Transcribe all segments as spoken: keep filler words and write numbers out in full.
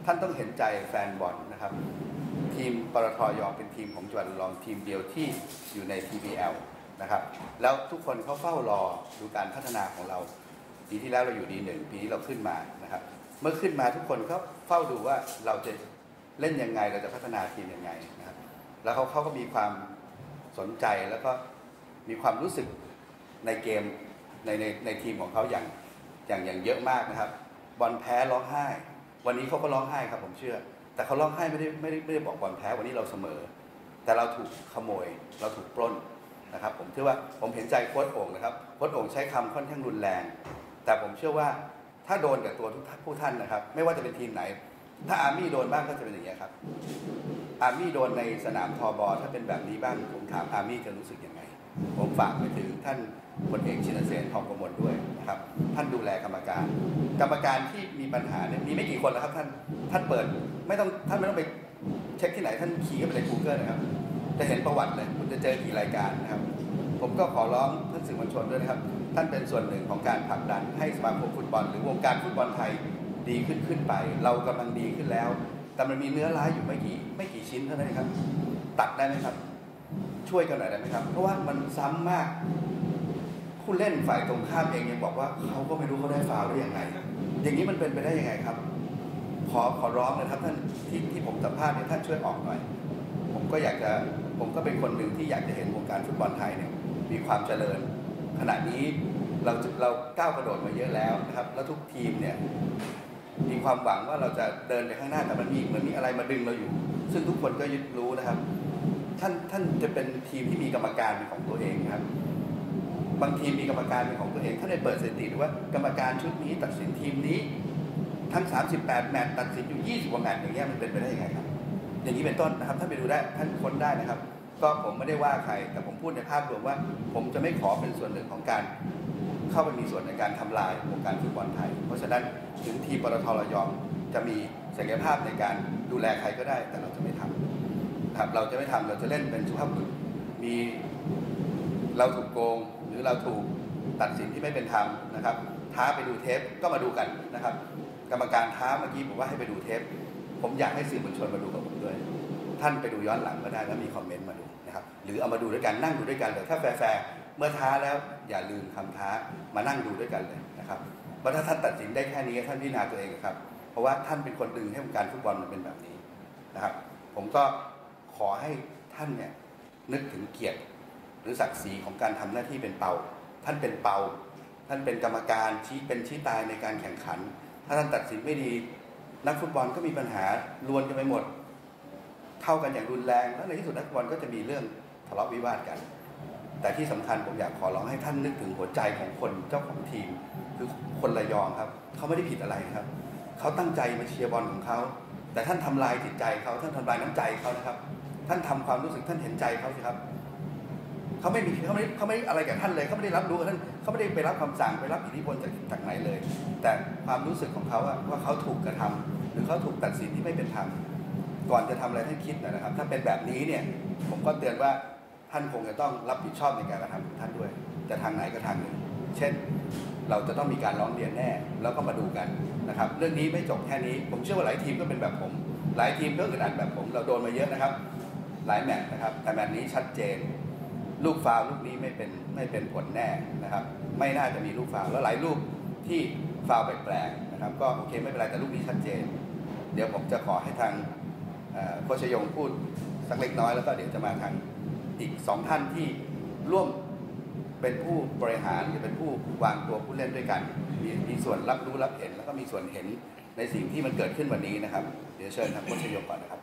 ท่านต้องเห็นใจแฟนบอลนะครับทีมปตท.ยองเป็นทีมของจังหวัดระยองทีมเดียวที่อยู่ใน ที บี แอล นะครับแล้วทุกคนเขาเฝ้ารอดูการพัฒนาของเราปีที่แล้วเราอยู่ดีหนึ่งปีนี้เราขึ้นมานะครับเมื่อขึ้นมาทุกคนเขาเฝ้าดูว่าเราจะเล่นยังไงเราจะพัฒนาทีมยังไงนะครับแล้วเขาเขาก็มีความสนใจแล้วก็มีความรู้สึกในเกมในในในทีมของเขาอย่างอย่างอย่างเยอะมากนะครับบอลแพ้ร้องไห้วันนี้เขาก็ร้องไห้ครับผมเชื่อแต่เขาร้องไห้ไม่ได้ไม่ได้ไม่ได้บอกบอลแพ้วันนี้เราเสมอแต่เราถูกขโมยเราถูกปล้นนะครับผมเชื่อว่าผมเห็นใจโค้ชโอ่งนะครับโค้ชโอ่งใช้คำค่อนข้างรุนแรงแต่ผมเชื่อว่าถ้าโดนกับตัวทุกผู้ท่านนะครับไม่ว่าจะเป็นทีมไหนถ้าอาร์มี่โดนบ้างก็จะเป็นอย่างนี้ครับอาร์มี่โดนในสนามทบถ้าเป็นแบบนี้บ้างผมถามอาร์มี่จะรู้สึกยังไงผมฝากไปถึงท่านพลเอกชินเสนทองกมลด้วยนะครับท่านดูแลกรรมการกรรมการที่มีปัญหาเนี่ยมีไม่กี่คนแล้วครับท่านท่านเปิดไม่ต้องท่านไม่ต้องไปเช็คที่ไหนท่านขี่เข้าไปใน Google นะครับจะเห็นประวัติเลยคุณจะเจอกี่รายการนะครับผมก็ขอร้องท่านสื่อมวลชนด้วยนะครับท่านเป็นส่วนหนึ่งของการผลักดันให้สมาคมฟุตบอลหรือวงการฟุตบอลไทยดีขึ้นขึ้นไปเรากำลังดีขึ้นแล้วแต่มันมีเนื้อร้ายอยู่ไม่กี่ไม่กี่ชิ้นเท่านั้นครับตัดได้ไหมครับช่วยกันหน่อยได้ไหมครับเพราะว่ามันซ้ำมากผู้เล่นฝ่ายตรงข้ามเองยังบอกว่าเขาก็ไม่รู้เขาได้ฟาวล์ได้ยังไงอย่างนี้มันเป็นไปได้ยังไงครับขอขอร้องนะครับท่านที่ที่ผมสัมภาษณ์เนี่ยท่านช่วยออกหน่อยผมก็อยากจะผมก็เป็นคนหนึ่งที่อยากจะเห็นวงการฟุตบอลไทยเนี่ยมีความเจริญขณะนี้เราเราก้าวกระโดดมาเยอะแล้วนะครับแล้วทุกทีมเนี่ยมีความหวังว่าเราจะเดินไปข้างหน้าแต่มันมีเหมือนมีอะไรมาดึงเราอยู่ซึ่งทุกคนก็ยึดรู้นะครับท่านท่านจะเป็นทีมที่มีกรรมการเป็นของตัวเองครับบางทีมมีกรรมการเป็นของตัวเองท่านได้เปิดสถิติดูว่ากรรมการชุดนี้ตัดสินทีมนี้ทั้งสามสิบแปดแมตช์ตัดสินอยู่ยี่สิบกว่าแมตช์อย่างเงี้ยมันเป็นไปได้ยังไงครับอย่างนี้เป็นต้นนะครับท่านไปดูได้ท่านค้นได้นะครับก็ผมไม่ได้ว่าใครแต่ผมพูดในภาพรวมว่าผมจะไม่ขอเป็นส่วนหนึ่งของการเข้าไปมีส่วนในการทำลายวงการฟุตบอลไทยเพราะฉะนั้นถึงทีมปตท.ระยองจะมีศักยภาพในการดูแลใครก็ได้แต่เราจะไม่ทำครับเราจะไม่ทำเราจะเล่นเป็นสุภาพบุรุษมีเราถูกโกงหรือเราถูกตัดสินที่ไม่เป็นธรรมนะครับท้าไปดูเทปก็มาดูกันนะครับกรรมการท้าเมื่อกี้ผมว่าให้ไปดูเทปผมอยากให้สื่อมวลชนมาดูกับผมด้วยท่านไปดูย้อนหลังก็ได้แล้วมีคอมเมนต์มาดูนะครับหรือเอามาดูด้วยกันนั่งดูด้วยกันเลยถ้าแฟร์เมื่อท้าแล้วอย่าลืมคำท้ามานั่งดูด้วยกันเลยนะครับเพราะถ้าท่านตัดสินได้แค่นี้ท่านพิจารณาตัวเองครับเพราะว่าท่านเป็นคนดึงให้วงการฟุตบอลมันเป็นแบบนี้นะครับผมก็ขอให้ท่านเนี่ยนึกถึงเกียรติหรือศักดิ์ศรีของการทำหน้าที่เป็นเปาท่านเป็นเปาท่านเป็นกรรมการชี้เป็นชี้ตายในการแข่งขันถ้าท่านตัดสินไม่ดีนักฟุตบอลก็มีปัญหาลวนกันไปหมดเข้ากันอย่างรุนแรงแล้วในที่สุดนักฟุตบอลก็จะมีเรื่องทะเลาะวิวาทกันแต่ที่สำคัญผมอยากขอร้องให้ท่านนึกถึงหัวใจของคนเจ้าของทีมคือคนระยองครับเขาไม่ได้ผิดอะไรครับเขาตั้งใจมาเชียร์บอลของเขาแต่ท่านทำลายจิตใจเขาท่านทำลายน้ำใจเขานะครับท่านทำความรู้สึกท่านเห็นใจเขาสิครับเขาไม่มีเขาไม่เขาไม่อะไรกับท่านเลยเขาไม่ได้รับรู้กับท่านเขาไม่ได้ไปรับคำสั่งไปรับอิทธิพลจากจากไหนเลยแต่ความรู้สึกของเขาว่าเขาถูกกระทำหรือเขาถูกตัดสินที่ไม่เป็นธรรมก่อนจะทำอะไรท่านคิดนะครับถ้าเป็นแบบนี้เนี่ยผมก็เตือนว่าท่านคงจะต้องรับผิดชอบในการกระทำของท่านด้วยจะทางไหนก็ทางหนึ่งเช่นเราจะต้องมีการร้องเรียนแน่แล้วก็มาดูกันนะครับเรื่องนี้ไม่จบแค่นี้ผมเชื่อว่าหลายทีมก็เป็นแบบผมหลายทีมก็อึดอัดแบบผมเราโดนมาเยอะนะครับหลายแมตช์นะครับแต่แมตช์นี้ชัดเจนลูกฟาวล์ลูกนี้ไม่เป็นไม่เป็นผลแน่นะครับไม่น่าจะมีลูกฟาวล์แล้วหลายลูกที่ฟาวล์แปลกๆนะครับก็โอเคไม่เป็นไรแต่ลูกนี้ชัดเจนเดี๋ยวผมจะขอให้ทางโค้ชยงพูดสักเล็กน้อยแล้วก็เดี๋ยวจะมาทางอีกสองท่านที่ร่วมเป็นผู้บริหารหรือเป็นผู้วางตัวผู้เล่นด้วยกันมีมีส่วนรับรู้รับเห็นแล้วก็มีส่วนเห็นในสิ่งที่มันเกิดขึ้นวันนี้นะครับเดี๋ยวเชิญทางโค้ชยงก่อนนะครับ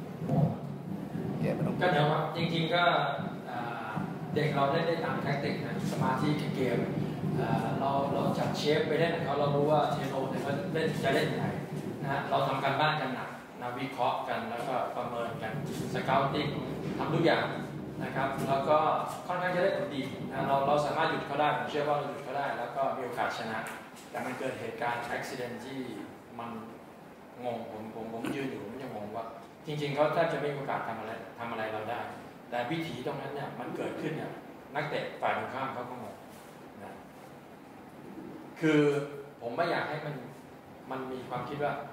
ก็เดี๋ยวครับจริงๆก็เด็กเราเล่นได้ตามแทคติกนะสมาธิเกมเราเราจัดเชฟไปเล่นกับเขาเรารู้ว่าเทโนเนี่ยเขาเล่นจะเล่นยังไงนะฮะเราทำการบ้านกันหนักนะวิเคราะห์กันแล้วก็ประเมินกันสเกลติ้งทำทุกอย่างนะครับแล้วก็ค่อนข้างจะได้ผลดีนะเราเราสามารถหยุดเขาได้ผมเชื่อว่าเราหยุดเขาได้แล้วก็มีโอกาสชนะแต่มันเกิดเหตุการณ์อุบิเหตุที่มันงงผมผมผมยืนอยู่ผมยังงงว่าจริงๆเขาแทบจะไม่มีโอกาสทำอะไรทำอะไรเราได้แต่วิถีตรงนั้นเนี่ยมันเกิดขึ้นเนี่ยนักเตะฝ่ายตรงข้ามเขาก็งงนะคือผมไม่อยากให้มันมันมีความคิดว่า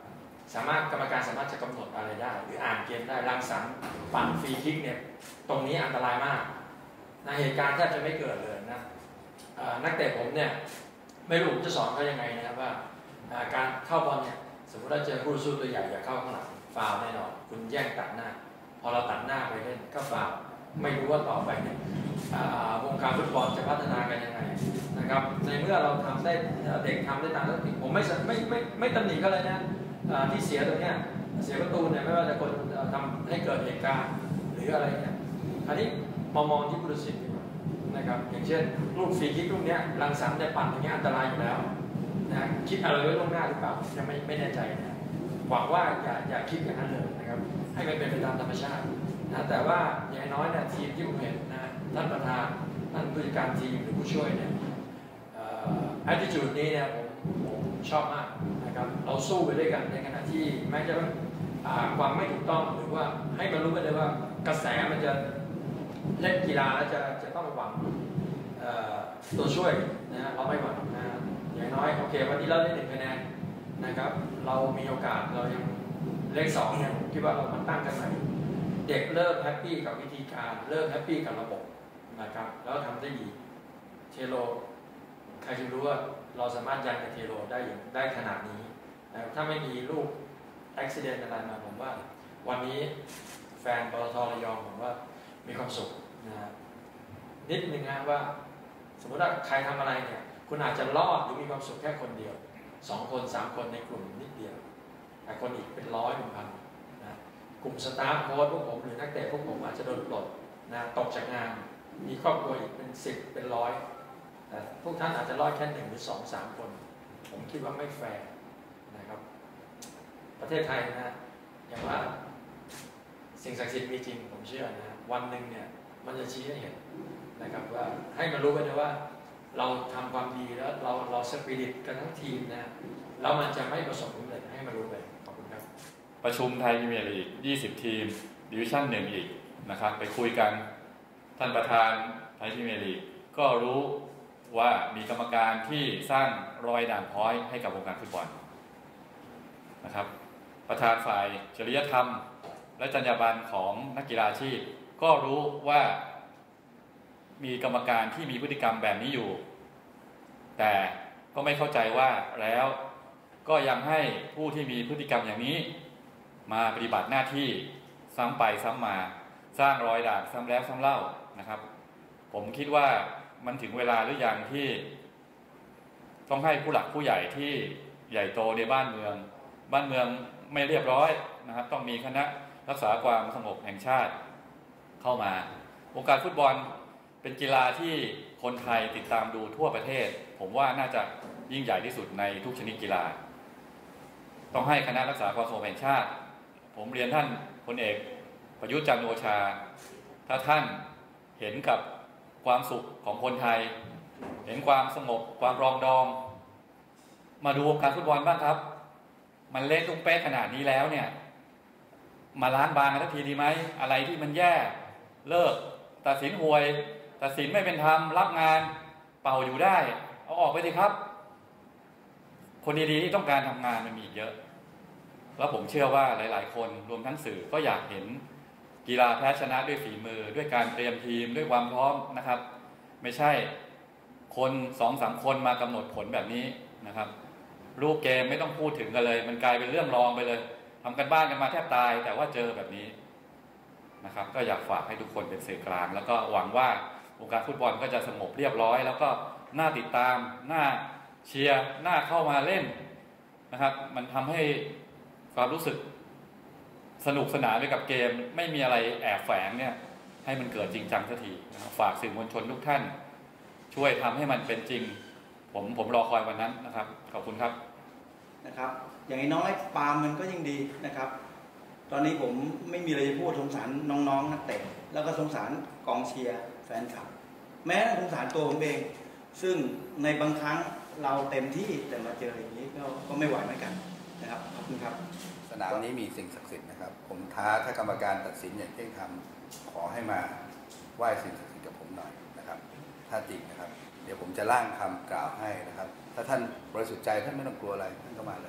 สามารถกรรมการสามารถจะกำหนดอะไรได้หรืออ่านเกมได้รังสรรค์ปั่นฟรีคิกเนี่ยตรงนี้อันตรายมากนะเหตุการณ์แทบจะไม่เกิดเลยนะนักเตะผมเนี่ยไม่รู้จะสอนเขายังไงนะครับว่าการเข้าบอลเนี่ยสมมติว่าเจอคู่สู้ตัวใหญ่อย่าเข้าข้างหลังฟาวล์แน่นอนคุณแย่งตัดหน้าพอเราตัดหน้าไปเล่นก็ฟาวล์ไม่รู้ว่าต่อไปเนี่ยวงการฟุตบอลจะพัฒนากันยังไงนะครับในเมื่อเราทำได้เด็กทำได้ตามที่ผมไม่ไม่ไม่ไม่ตำหนิเขาเลยนะที่เสียตรงเนี้ยเสียประตูเนี่ยไม่ว่าจะคนทำให้เกิดเหตุการณ์หรืออะไรเนี่ยอันนี้มองมองที่ผู้ตัดสินนะครับอย่างเช่นลูกฟรีคิกลูกเนี้ยรังสรรค์จะปั่นอย่างเงี้ยอันตรายอยู่แล้วนะคิดอะไรไว้ล่วงหน้าหรือเปล่าจะไม่ไม่แน่ใจนะหวังว่าอย่าอย่าคิดอย่างนั้นเลยนะครับให้มันเป็นไปตามธรรมชาตินะแต่ว่าอย่างน้อยเนี่ยทีมที่ผมเห็นนะท่านประธานท่านผู้จัดการทีมหรือผู้ช่วยเนี่ยแอตติจูดนี้เนี่ยผมผมชอบมากนะครับเราสู้ไปด้วยกันในขณะที่แม้จะความไม่ถูกต้องหรือว่าให้มันรู้ไปเลยว่ากระแสมันจะเล่นกีฬาแล้วจะจะต้องหวังตัวช่วยนะเราไม่หวังนะอย่างน้อยโอเควันนี้เราได้หนึ่งคะแนนนะครับเรามีโอกาสเรายังเลขสองเนี่ยผมคิดว่าเรามาตั้งกันใหม่เด็กเริ่มแฮปปี้กับวิธีการเริ่มแฮปปี้กับระบบนะครับแล้วทำได้ดีเทโลใครจะรู้ว่าเราสามารถยันกับเทโลได้อย่างได้ขนาดนี้นะถ้าไม่มีลูกอุบิเหตุอะไรมาผมว่าวันนี้แฟนปตท.ระยองผมว่ามีความสุขนะนิดนึงนะว่าสมมติว่าใครทำอะไรเนี่ยคุณอาจจะรอดหรือมีความสุขแค่คนเดียวสองคนสามคนในกลุ่มนิดเดียวแต่คนอีกเป็นร้อยเป็นพันนะกลุ่มสตาฟโค้ชพวกผมหรือนักเตะพวกผมอาจจะโดนปลดนะตกจากงานมีครอบครัวอีกเป็นสิบเป็นร้อยแต่พวกท่านอาจจะรอดแค่หนึ่งหรือสองสามคนผมคิดว่าไม่แฟร์นะครับประเทศไทยนะอย่างว่าสิ่งศักดิ์สิทธิ์มีจริงผมเชื่อนะวันหนึ่งเนี่ยมันจะชี้ให้เห็นนะครับว่าให้มันรู้ไปเลยว่าเราทำความดีแล้วเราเราสปิริตกันทั้งทีมนะแล้วมันจะไม่ประสบผลเลยให้มันรู้ไปขอบคุณครับประชุมไทยพรีเมียร์ลีกยี่สิบทีมดิวิชั่นหนึ่งอีกนะครับไปคุยกันท่านประธานไทยพรีเมียร์ลีกก็รู้ว่ามีกรรมการที่สร้างรอยด่างพร้อยให้กับวงการฟุตบอลนะครับประธานฝ่ายจริยธรรมและจรรยาบรรณของนักกีฬาอาชีพก็รู้ว่ามีกรรมการที่มีพฤติกรรมแบบนี้อยู่แต่ก็ไม่เข้าใจว่าแล้วก็ยังให้ผู้ที่มีพฤติกรรมอย่างนี้มาปฏิบัติหน้าที่ซ้ำไปซ้ำมาสร้างรอยด่างซ้ำแล้วซ้ำเล่านะครับผมคิดว่ามันถึงเวลาหรือยังที่ต้องให้ผู้หลักผู้ใหญ่ที่ใหญ่โตในบ้านเมืองบ้านเมืองไม่เรียบร้อยนะครับต้องมีคณะรักษาความสงบแห่งชาติเข้ามาวงการฟุตบอลเป็นกีฬาที่คนไทยติดตามดูทั่วประเทศผมว่าน่าจะยิ่งใหญ่ที่สุดในทุกชนิดกีฬาต้องให้คณะรักษาความสงบแห่งชาติผมเรียนท่านพลเอกประยุทธ์จันทร์โอชาถ้าท่านเห็นกับความสุขของคนไทยเห็นความสงบความรองดองมาดูวงการฟุตบอลบ้างครับมันเละตุ้งเป๊ะขนาดนี้แล้วเนี่ยมาล้างบางกันสักทีดีไหมอะไรที่มันแย่เลิกตัดสินห่วยตัดสินไม่เป็นธรรมรับงานเป่าอยู่ได้เอาออกไปสิครับคนดีๆที่ต้องการทำงานมันมีเยอะแล้วผมเชื่อว่าหลายๆคนรวมทั้งสื่อก็อยากเห็นกีฬาแพ้ชนะด้วยฝีมือด้วยการเตรียมทีมด้วยความพร้อมนะครับไม่ใช่คนสองสามคนมากำหนดผลแบบนี้นะครับรูปเกมไม่ต้องพูดถึงกันเลยมันกลายเป็นเรื่องรองไปเลยทำกันบ้านกันมาแทบตายแต่ว่าเจอแบบนี้นะครับก็อยากฝากให้ทุกคนเป็นสื่อกลางแล้วก็หวังว่าวงการฟุตบอลก็จะสงบเรียบร้อยแล้วก็น่าติดตามน่าเชียร์น่าเข้ามาเล่นนะครับมันทำให้ความรู้สึกสนุกสนานไปกับเกมไม่มีอะไรแอบแฝงเนี่ยให้มันเกิดจริงจังสักทีฝากสื่อมวลชนทุกท่านช่วยทำให้มันเป็นจริงผมผมรอคอยวันนั้นนะครับขอบคุณครับนะครับอย่างน้อยปาล์มมันก็ยังดีนะครับตอนนี้ผมไม่มีอะไรจะพูดสงสารน้องๆนักเตะแล้วก็สงสารกองเชียร์แฟนคลับแม้สงสารตัวผมเองซึ่งในบางครั้งเราเต็มที่แต่มาเจออย่างนี้ก็ก็ไม่ไหวเหมือนกันนะครับขอบคุณครับสนามนี้มีสิ่งศักดิ์สิทธิ์นะครับผมท้าถ้ากรรมการตัดสินอย่างเที่ยงธรรมขอให้มาไหว้สิ่งศักดิ์สิทธิ์กับผมหน่อยนะครับถ้าจริงนะครับเดี๋ยวผมจะร่างคำกล่าวให้นะครับถ้าท่านบริสุทธิ์ใจท่านไม่ต้องกลัวอะไรท่านก็มาเลย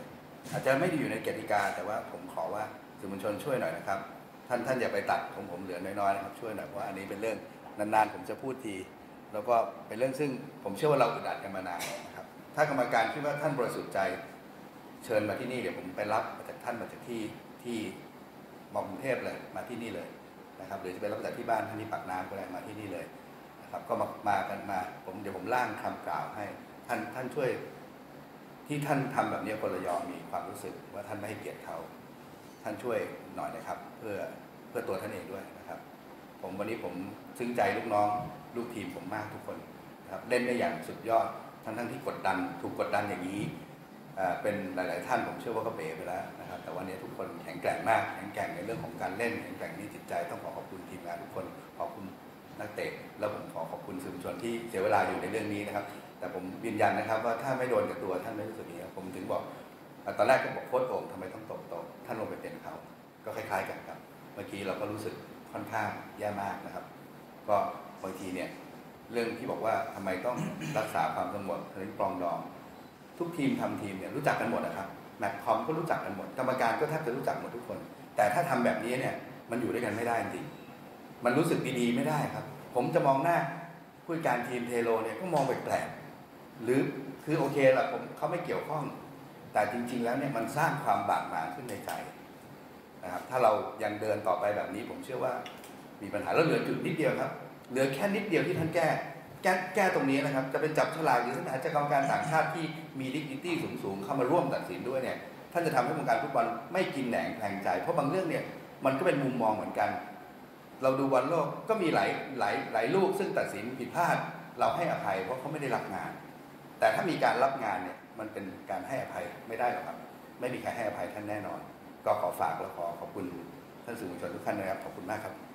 อาจจะไม่ได้อยู่ในกติกาแต่ว่าผมขอว่าสื่อมวลชนช่วยหน่อยนะครับท่านท่านอย่าไปตัดของผมเหลือน้อยๆนะครับช่วยหน่อยเพราะว่าอันนี้เป็นเรื่องนานๆผมจะพูดทีแล้วก็เป็นเรื่องซึ่งผมเชื่อว่าเราอึดอัดกันมานานนะครับถ้ากรรมการคิดว่าท่านบริสุทธิ์ใจเชิญมาที่นี่เดี๋ยวผมไปรับมาจากท่านมาจากที่ที่มอกรุงเทพเลยมาที่นี่เลยนะครับหรือจะไปรับจากที่บ้านท่านที่ปากน้ำก็ได้มาที่นี่เลยนะครับก็มามากันมาผมเดี๋ยวผมร่างคำกล่าวให้ท่านท่านช่วยที่ท่านทำแบบนี้คนระยองมีความรู้สึกว่าท่านไม่ให้เกียรติเขาท่านช่วยหน่อยนะครับเพื่อเพื่อตัวท่านเองด้วยนะครับผมวันนี้ผมซึ้งใจลูกน้องลูกทีมผมมากทุกคนนะครับเล่นได้อย่างสุดยอดทั้งทั้งที่กดดันถูกกดดันอย่างนี้เป็นหลายๆท่านผมเชื่อว่าก็เป๋ไปแล้วนะครับแต่วันนี้ทุกคนแข็งแกร่งมากแข็งแกร่งในเรื่องของการเล่นแข็งแกร่งในจิตใจต้องขอขอบคุณทีมงานทุกคนขอบคุณนักเตะแล้วผมขอขอบคุณสื่อมวลชนที่เสียเวลาอยู่ในเรื่องนี้นะครับแต่ผมยืนยันนะครับว่าถ้าไม่โดนกับตัวท่านไม่รู้สึกอย่างนี้ผมถึงบอกตอนแรกก็บอกโค้ชโอ่งทำไมต้องตบโต๊ะท่านลงไปเป็นเขาก็คล้ายๆกันครับเมื่อกี้เราก็รู้สึกค่อนข้างแย่มากนะครับก็บางทีเนี่ยเรื่องที่บอกว่าทำไมต้องรักษาความสงบเรื่องปรองดองทุกทีมทำทีมเนี่ยรู้จักกันหมดนะครับแมตช์คอมก็รู้จักกันหมดกรรมการก็แทบจะรู้จักหมดทุกคนแต่ถ้าทำแบบนี้เนี่ยมันอยู่ด้วยกันไม่ได้จริงมันรู้สึกดีๆไม่ได้ครับผมจะมองหน้าผู้จัดการทีมเทโลเนี่ยก็มองแปลกๆหรือคือโอเคละผมเขาไม่เกี่ยวข้องแต่จริงๆแล้วเนี่ยมันสร้างความบาดหมางขึ้นในใจนะครับถ้าเรายังเดินต่อไปแบบนี้ผมเชื่อว่ามีปัญหาแล้วเหลือจุดนิดเดียวครับเหลือแค่นิดเดียวที่ท่านแก้แก้แก้ตรงนี้นะครับจะเป็นจับฉลากหรือท่านอาจจะกรรมการต่างชาติที่มีดิกนิตี้สูงๆเข้ามาร่วมตัดสินด้วยเนี่ยท่านจะทำให้วงการฟุตบอลไม่กินแหนงแทงใจเพราะบางเรื่องเนี่ยมันก็เป็นมุมมองเหมือนกันเราดูบอลโลกก็มีหลายหลายหลายลูกซึ่งตัดสินผิดพลาดเราให้อภัยเพราะเขาไม่ได้รับงานแต่ถ้ามีการรับงานเนี่ยมันเป็นการให้อภัยไม่ได้หรอกครับไม่มีใครให้อภัยท่านแน่นอนก็ขอฝากและขอขอบคุณท่านสื่อมวลชนทุกท่านนะครับขอบคุณมากครับ